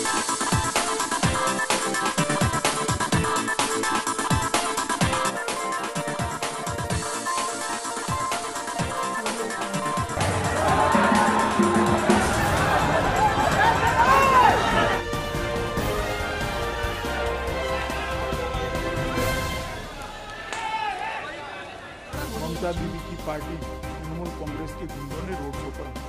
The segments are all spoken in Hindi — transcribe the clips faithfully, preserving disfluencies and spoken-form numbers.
ममता दीदी की पार्टी तृणमूल कांग्रेस के गुंडों ने रोड शो पर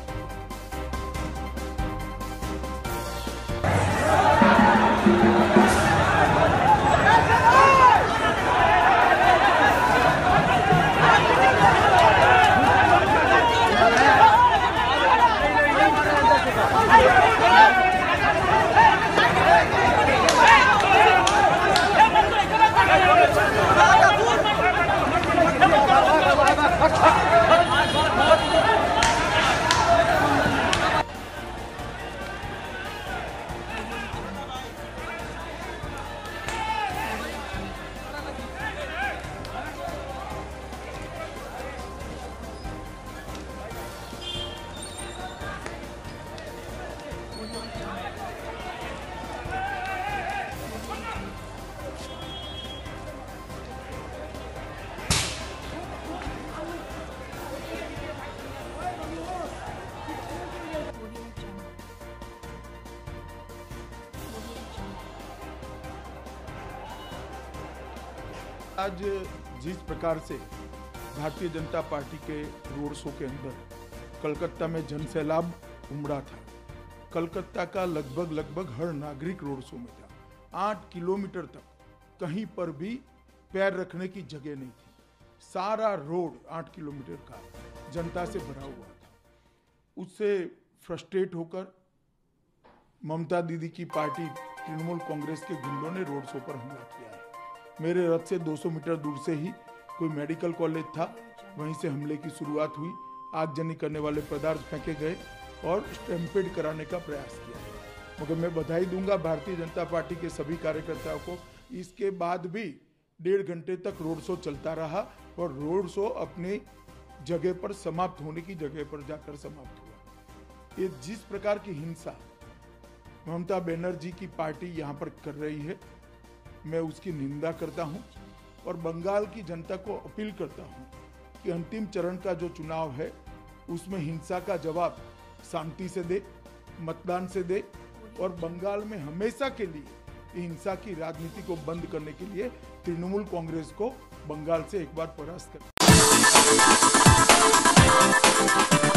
आज जिस प्रकार से भारतीय जनता पार्टी के रोड शो के अंदर कलकत्ता में जनसैलाब उमड़ा था, कलकत्ता का लगभग लगभग हर नागरिक रोड शो में था। आठ किलोमीटर तक कहीं पर भी पैर रखने की जगह नहीं थी। सारा रोड आठ किलोमीटर का जनता से भरा हुआ था। उससे फ्रस्ट्रेट होकर ममता दीदी की पार्टी तृणमूल कांग्रेस के गुंडों ने रोड शो पर हमला किया है। मेरे रथ से दो सौ मीटर दूर से ही कोई मेडिकल कॉलेज था, वहीं से हमले की शुरुआत हुई। आगजनी करने वाले पदार्थ फेंके गए और स्टैम्पेड कराने का प्रयास किया। मगर मैं बधाई दूंगा भारतीय जनता पार्टी के सभी कार्यकर्ताओं को। इसके बाद भी डेढ़ घंटे तक रोड शो चलता रहा और रोड शो अपनी जगह पर समाप्त होने की जगह पर जाकर समाप्त हुआ। ये जिस प्रकार की हिंसा ममता बनर्जी की पार्टी यहाँ पर कर रही है, मैं उसकी निंदा करता हूं और बंगाल की जनता को अपील करता हूं कि अंतिम चरण का जो चुनाव है उसमें हिंसा का जवाब शांति से दे, मतदान से दे और बंगाल में हमेशा के लिए हिंसा की राजनीति को बंद करने के लिए तृणमूल कांग्रेस को बंगाल से एक बार परास्त करें।